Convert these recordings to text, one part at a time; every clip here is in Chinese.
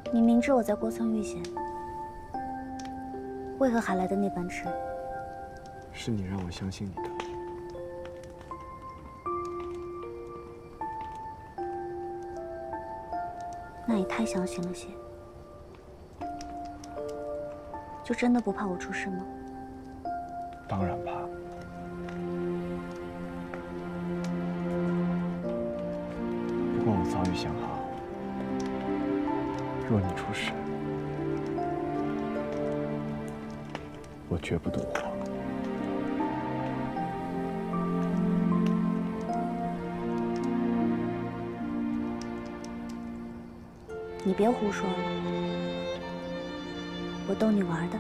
你明知我在过村遇险，为何还来的那般迟？ 是你让我相信你的。 那也太相信了些。就真的不怕我出事吗？ 当然怕。不过我早已想好，若你出事，我绝不独活。 你别胡说了，我逗你玩的。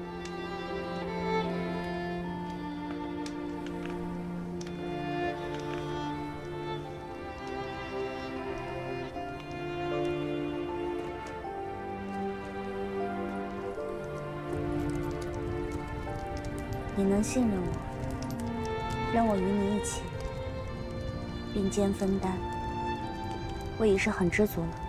你能信任我，让我与你一起并肩分担，我已是很知足了。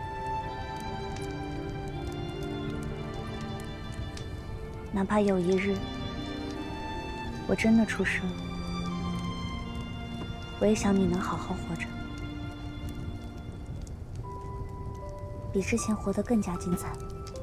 哪怕有一日我真的出事了，我也想你能好好活着，比之前活得更加精彩。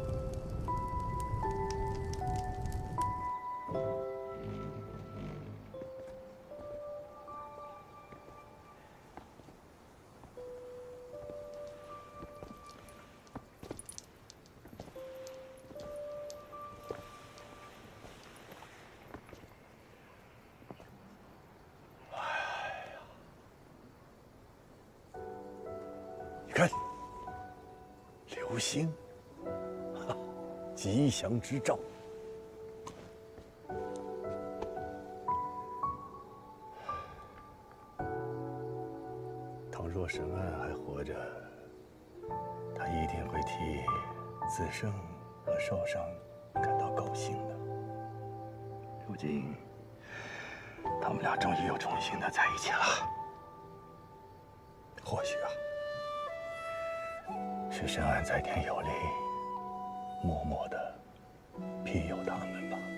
看，流星，吉祥之兆。倘若沈安还活着，他一定会替子胜和少商感到高兴的。如今，他们俩终于又重新的在一起了。或许啊。是沈安在天有灵，默默的庇佑他们吧。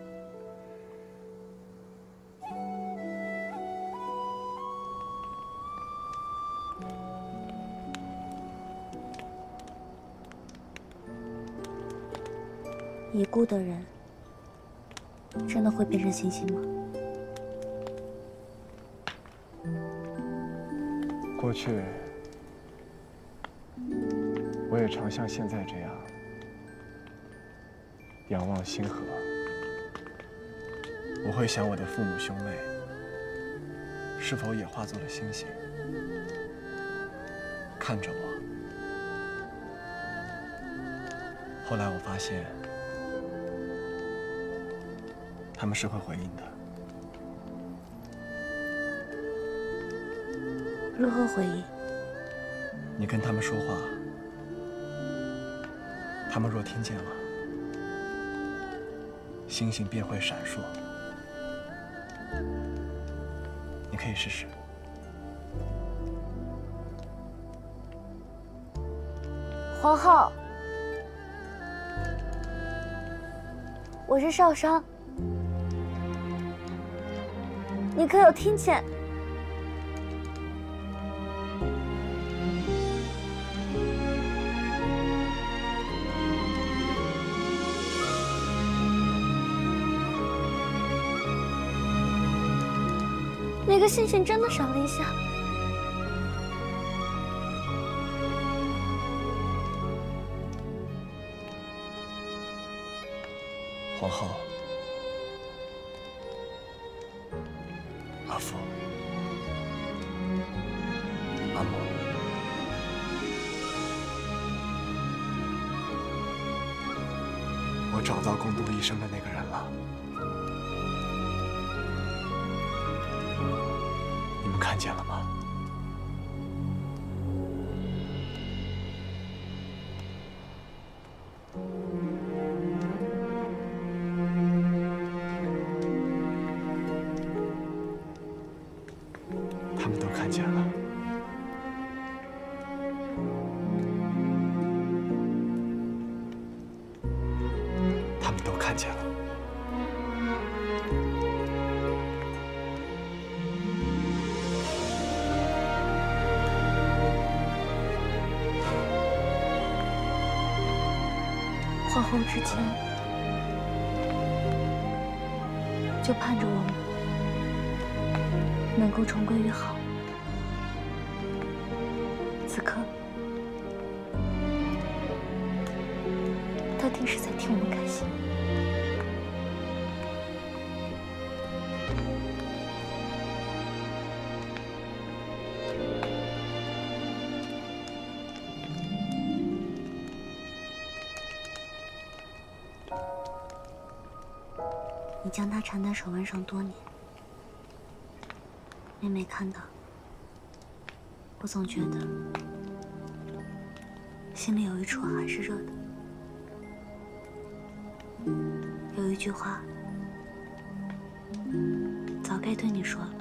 已故的人真的会变成星星吗？ 过去。我也常像现在这样仰望星河，我会想我的父母兄妹是否也化作了星星，看着我。后来我发现，他们是会回应的。 如何回应？ 你跟他们说话。他们若听见了，星星便会闪烁。你可以试试。 皇后，我是少商，你可有听见？那个星星真的闪了一下。 皇后，阿父，阿母，我找到共度一生的那个人了。你们看见了吗？他们都看见了。 后之前，就盼着我们能够重归于好。此刻，他定是在替我们开心。你将它缠在手腕上多年，妹妹看到，我总觉得心里有一处还是热的。有一句话，早该对你说了：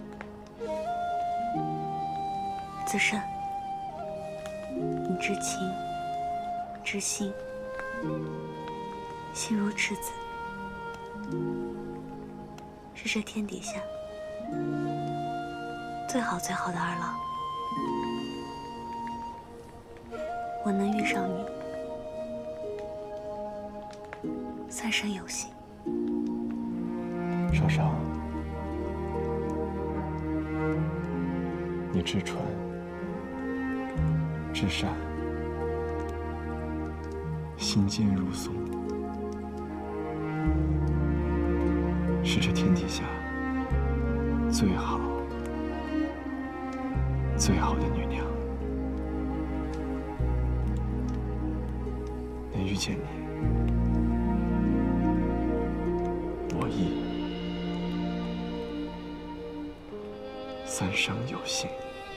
子慎，你知情知性，心如赤子，是这天底下最好最好的二老。我能遇上你，三生有幸。 少少，你知纯知善，心坚如松，是这天底下最好最好的女娘。能遇见你，我亦三生有幸。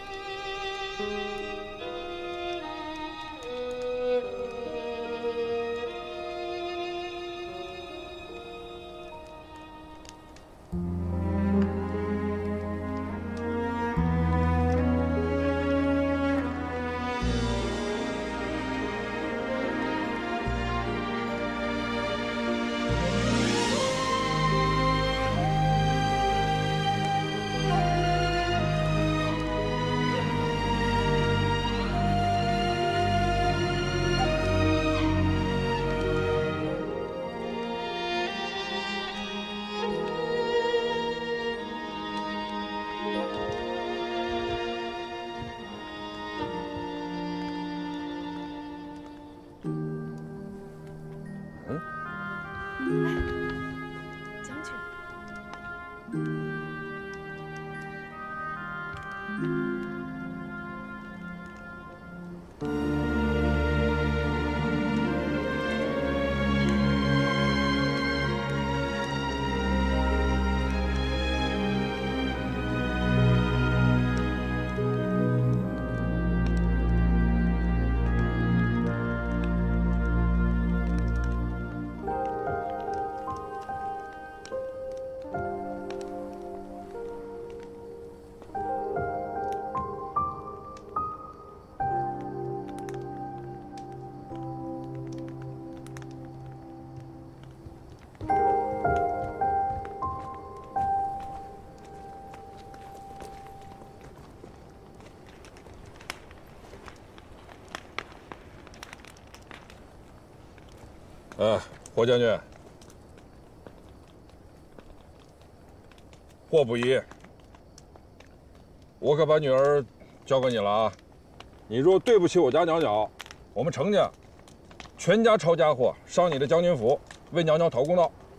将军， 霍将军，霍不疑，我可把女儿交给你了啊！你若对不起我家袅袅，我们程家全家抄家伙上你的将军府，为袅袅讨公道。